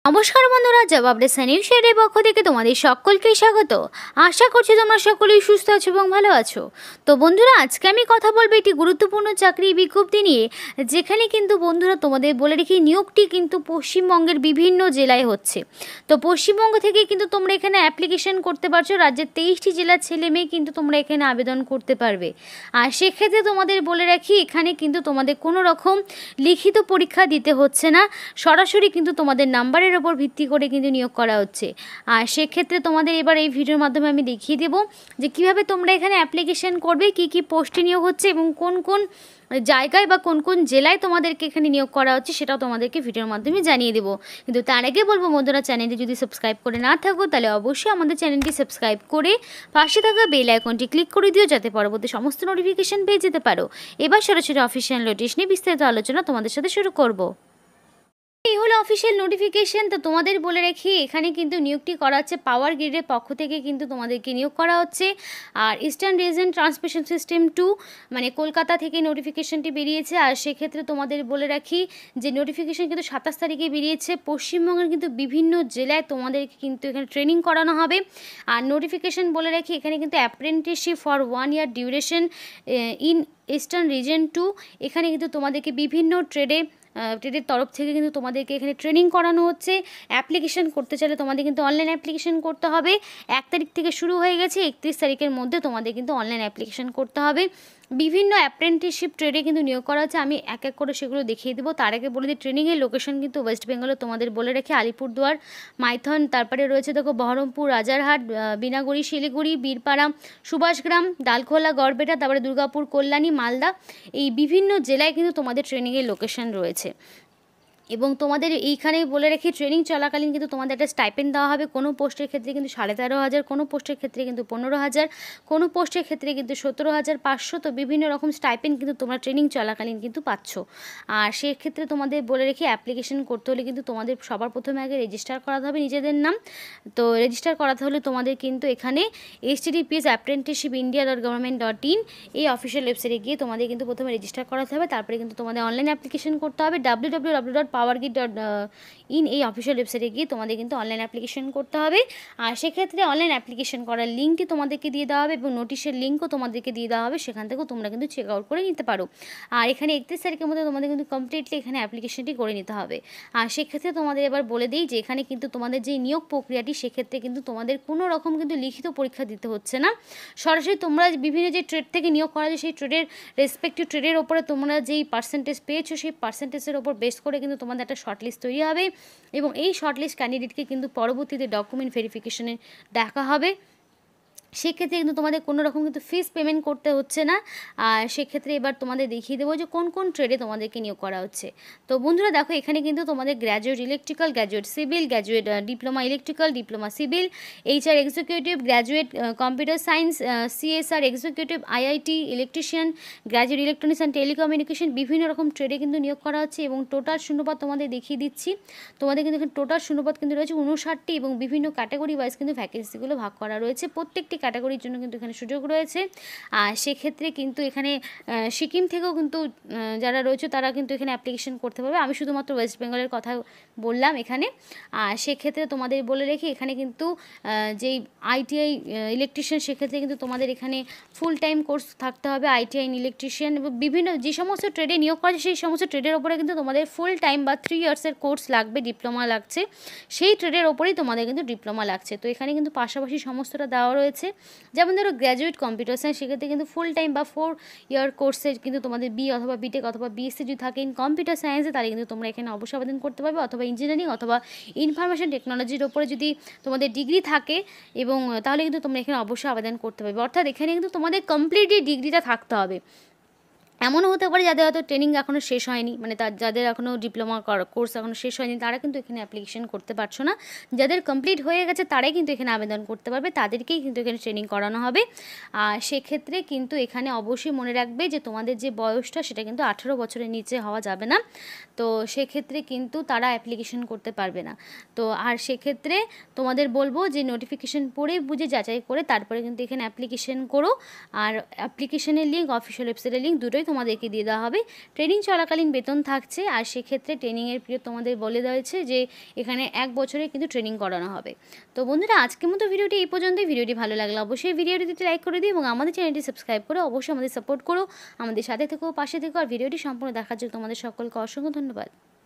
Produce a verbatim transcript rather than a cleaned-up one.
নমস্কার বন্ধুরা, জবাব রেসানিউ শেয়ারের পক্ষ থেকে তোমাদের সকলকে স্বাগত। আশা করছি তোমরা সকলেই সুস্থ আছো এবং ভালো আছো। তো বন্ধুরা, আজকে আমি কথা বলবো একটি গুরুত্বপূর্ণ চাকরি বিজ্ঞপ্তি নিয়ে, যেখানে কিন্তু বন্ধুরা তোমাদের বলে রেখে নিয়োগটি কিন্তু পশ্চিমবঙ্গের বিভিন্ন জেলায় হচ্ছে। তো পশ্চিমবঙ্গ থেকে কিন্তু তোমরা এখানে অ্যাপ্লিকেশন করতে পারছো। রাজ্যের তেইশটি জেলার ছেলে মেয়ে কিন্তু তোমরা এখানে আবেদন করতে পারবে। আর সেক্ষেত্রে তোমাদের বলে রাখি, এখানে কিন্তু তোমাদের কোনো রকম লিখিত পরীক্ষা দিতে হচ্ছে না, সরাসরি কিন্তু তোমাদের নাম্বারের ওপর ভিত্তি করে কিন্তু নিয়োগ করা হচ্ছে। আর সেক্ষেত্রে তোমাদের এবার এই ভিডিওর মাধ্যমে আমি দেখিয়ে দেবো যে কিভাবে তোমরা এখানে অ্যাপ্লিকেশন করবে, কি কি পোস্টে নিয়োগ হচ্ছে এবং কোন কোন জায়গায় বা কোন কোন জেলায় তোমাদেরকে এখানে নিয়োগ করা হচ্ছে, সেটাও তোমাদেরকে ভিডিওর মাধ্যমে জানিয়ে দেবো। কিন্তু তার আগে বলবো বন্ধুরা, চ্যানেলটি যদি সাবস্ক্রাইব করে না থাকো তাহলে অবশ্যই আমাদের চ্যানেলটি সাবস্ক্রাইব করে পাশে থাকা বেল আইকনটি ক্লিক করে দিও, যাতে পরবর্তী সমস্ত নোটিফিকেশন পেয়ে যেতে পারো। এবার সরাসরি অফিসিয়াল নোটিশ নিয়ে বিস্তারিত আলোচনা তোমাদের সাথে শুরু করব। এই হলো অফিসিয়াল নোটিফিকেশন। তো তোমাদের বলে রাখি, এখানে কিন্তু নিয়োগটি করা হচ্ছে পাওয়ার গ্রিডের পক্ষ থেকে কিন্তু তোমাদেরকে নিয়োগ করা হচ্ছে। আর eastern region transmission system two মানে কলকাতা থেকে নোটিফিকেশনটি বেরিয়েছে। আর সেক্ষেত্রে তোমাদের বলে রাখি যে নোটিফিকেশন কিন্তু সাতাশ তারিখে বেরিয়েছে। পশ্চিমবঙ্গের কিন্তু বিভিন্ন জেলায় তোমাদেরকে কিন্তু এখানে ট্রেনিং করানো হবে। আর নোটিফিকেশন বলে রাখি, এখানে কিন্তু apprenticeship for one year duration in eastern region two, এখানে কিন্তু তোমাদেরকে বিভিন্ন ট্রেডে ট্রেডের তরফ থেকে কিন্তু তোমাদেরকে এখানে ট্রেনিং করানো হচ্ছে। অ্যাপ্লিকেশন করতে চাইলে তোমাদের কিন্তু অনলাইন অ্যাপ্লিকেশন করতে হবে। এক তারিখ থেকে শুরু হয়ে গেছে, একত্রিশ তারিখের মধ্যে তোমাদের কিন্তু অনলাইন অ্যাপ্লিকেশন করতে হবে। বিভিন্ন অ্যাপ্রেন্টিসশিপ ট্রেডে কিন্তু নিয়োগ করা হচ্ছে, আমি এক এক করে সেগুলো দেখিয়ে দেবো। তার আগে বলে দিই, ট্রেনিংয়ের লোকেশন কিন্তু ওয়েস্ট বেঙ্গলে তোমাদের বলে রেখে আলিপুরদুয়ার, মাইথন, তারপরে রয়েছে দেখো বহরমপুর, রাজারহাট, বিনাগুড়ি, শিলিগুড়ি, বীরপাড়া, সুভাষগ্রাম, ডালখোলা, গড়বেটা, তারপরে দুর্গাপুর, কল্যাণী, মালদা, এই বিভিন্ন জেলায় কিন্তু তোমাদের ট্রেনিংয়ের লোকেশন রয়েছে। এবং তোমাদের এইখানেই বলে রেখে, ট্রেনিং চলাকালীন কিন্তু তোমাদের একটা স্টাইপেন্ড দেওয়া হবে। কোনো পোস্টের ক্ষেত্রে কিন্তু সাড়ে তেরো হাজার, কোনো পোস্টের ক্ষেত্রে কিন্তু পনেরো হাজার, কোনো পোস্টের ক্ষেত্রে কিন্তু সতেরো হাজার পাঁচশো। তো বিভিন্ন রকম স্টাইপেন্ড কিন্তু তোমরা ট্রেনিং চলাকালীন কিন্তু পাচ্ছ। আর সেক্ষেত্রে তোমাদের বলে রেখে, অ্যাপ্লিকেশন করতে হলে কিন্তু তোমাদের সবার প্রথমে আগে রেজিস্টার করাতে হবে নিজেদের নাম। তো রেজিস্টার করাতে হলে তোমাদের কিন্তু এখানে H T D P S apprenticeship India dot government dot in এই অফিসিয়াল ওয়েবসাইটে গিয়ে তোমাদের কিন্তু প্রথমে রেজিস্টার করাতে হবে। তারপরে কিন্তু তোমাদের অনলাইন অ্যাপ্লিকেশন করতে হবে। W W W dot power grid dot in এই অফিসিয়াল ওয়েবসাইটে গিয়ে তোমাদের কিন্তু অনলাইন অ্যাপ্লিকেশন করতে হবে। আর সেক্ষেত্রে অনলাইন অ্যাপ্লিকেশন করার লিঙ্কটি তোমাদেরকে দিয়ে দেওয়া হবে এবং নোটিশের লিঙ্কও তোমাদেরকে দিয়ে দেওয়া হবে, সেখান থেকেও তোমরা কিন্তু চেক আউট করে নিতে পারো। আর এখানে একত্রিশ তারিখের মধ্যে তোমাদের কিন্তু কমপ্লিটলি এখানে অ্যাপ্লিকেশনটি করে নিতে হবে। আর সেক্ষেত্রে তোমাদের এবার বলে দিই যে এখানে কিন্তু তোমাদের যে নিয়োগ প্রক্রিয়াটি, সেক্ষেত্রে কিন্তু তোমাদের কোনো রকম কিন্তু লিখিত পরীক্ষা দিতে হচ্ছে না। সরাসরি তোমরা বিভিন্ন যে ট্রেড থেকে নিয়োগ করা যায়, সেই ট্রেডের রেসপেক্টিভ ট্রেডের ওপরে তোমরা যেই পার্সেন্টেজ পেয়েছো, সেই পার্সেন্টেজের ওপর বেস করে কিন্তু তোমাদের একটা শর্ট লিস্ট তৈরি হবে এবং এই শর্টলিস্ট ক্যান্ডিডেটকে কিন্তু পরবর্তীতে ডকুমেন্ট ভেরিফিকেশনে দেখা হবে। সেক্ষেত্রে কিন্তু তোমাদের কোনো রকম কিন্তু ফিস পেমেন্ট করতে হচ্ছে না। আর সেক্ষেত্রে এবার তোমাদের দেখিয়ে দেবো যে কোন কোন ট্রেডে তোমাদেরকে নিয়োগ করা হচ্ছে। তো বন্ধুরা দেখো, এখানে কিন্তু তোমাদের graduate electrical, graduate civil, graduate diploma electrical, diploma civil, HR executive, graduate computer science, CSR executive, IIT electrician, graduate electronics and telecommunication, বিভিন্ন রকম ট্রেডে কিন্তু নিয়োগ করা হচ্ছে। এবং টোটাল শূন্যপদ তোমাদের দেখিয়ে দিচ্ছি। তোমাদের কিন্তু এখানে টোটাল শূন্যপদ কিন্তু রয়েছে উনষাটটি এবং বিভিন্ন ক্যাটাগরি ওয়াইজ কিন্তু ভ্যাকেন্সিগুলো ভাগ করা রয়েছে। প্রত্যেকটি ক্যাটাগরির জন্য কিন্তু এখানে সুযোগ রয়েছে। আর সেক্ষেত্রে কিন্তু এখানে সিকিম থেকেও কিন্তু যারা রয়েছে তারা কিন্তু এখানে অ্যাপ্লিকেশন করতে পারবে। আমি শুধুমাত্র ওয়েস্ট বেঙ্গলের কথা বললাম এখানে। আর সেক্ষেত্রে তোমাদের বলে রেখে, এখানে কিন্তু যেই আইটিআই ইলেকট্রিশিয়ান, সেক্ষেত্রে কিন্তু তোমাদের এখানে ফুল টাইম কোর্স থাকতে হবে। আইটিআই ইলেকট্রিশিয়ান এবং বিভিন্ন যে সমস্ত ট্রেডে নিয়োগ করা যায়, সেই সমস্ত ট্রেডের ওপরে কিন্তু তোমাদের ফুল টাইম বা থ্রি ইয়ার্সের কোর্স লাগবে, ডিপ্লোমা লাগছে, সেই ট্রেডের ওপরেই তোমাদের কিন্তু ডিপ্লোমা লাগছে। তো এখানে কিন্তু পাশাপাশি সমস্তটা দেওয়া রয়েছে। যেমন ধরো গ্র্যাজুয়েট কম্পিউটার সায়েন্স, সেক্ষেত্রে কিন্তু ফুল টাইম বা ফোর ইয়ার কোর্সে কিন্তু তোমাদের বি অথবা বিটেক অথবা বিএসসি যদি থাকে ইন কম্পিউটার সায়েন্সে, তাহলে কিন্তু তোমরা এখানে অবশ্যই আবেদন করতে পারবে। অথবা ইঞ্জিনিয়ারিং অথবা ইনফরমেশন টেকনোলজির ওপরে যদি তোমাদের ডিগ্রি থাকে, এবং তাহলে কিন্তু তোমরা এখানে অবশ্যই আবেদন করতে পারবে। অর্থাৎ এখানে কিন্তু তোমাদের কমপ্লিটলি ডিগ্রিটা থাকতে হবে। এমনও হতে পারে যাদের হয়তো ট্রেনিং এখনও শেষ হয়নি, মানে তার যাদের এখনও ডিপ্লোমা কোর্স এখনও শেষ হয়নি, তারা কিন্তু এখানে অ্যাপ্লিকেশন করতে পারছো না। যাদের কমপ্লিট হয়ে গেছে তারাই কিন্তু এখানে আবেদন করতে পারবে, তাদেরকেই কিন্তু এখানে ট্রেনিং করানো হবে। আর সেক্ষেত্রে কিন্তু এখানে অবশ্যই মনে রাখবে যে তোমাদের যে বয়সটা, সেটা কিন্তু আঠেরো বছরের নিচে হওয়া যাবে না। তো সেক্ষেত্রে কিন্তু তারা অ্যাপ্লিকেশন করতে পারবে না। তো আর সেক্ষেত্রে তোমাদের বলবো যে নোটিফিকেশন পড়ে বুঝে যাচাই করে তারপরে কিন্তু এখানে অ্যাপ্লিকেশন করো। আর অ্যাপ্লিকেশনের লিঙ্ক, অফিসিয়াল ওয়েবসাইটের লিঙ্ক দুটোই তোমাদেরকে দিয়ে দেওয়া হবে। ট্রেনিং চলাকালীন বেতন থাকছে, আর সেক্ষেত্রে ট্রেনিংয়ের পিরিয়ড তোমাদের বলে দেওয়া হয়েছে যে এখানে এক বছরে কিন্তু ট্রেনিং করানো হবে। তো বন্ধুরা আজকের মতো ভিডিওটি এই পর্যন্তই। ভিডিওটি ভালো লাগলে অবশ্যই ভিডিওটিতে লাইক করে দিও এবং আমাদের চ্যানেলটি সাবস্ক্রাইব করে অবশ্যই আমাদের সাপোর্ট করো, আমাদের সাথে থেকো, পাশে থেকো। আর ভিডিওটি সম্পূর্ণ দেখার জন্য তোমাদের সকলকে অসংখ্য ধন্যবাদ।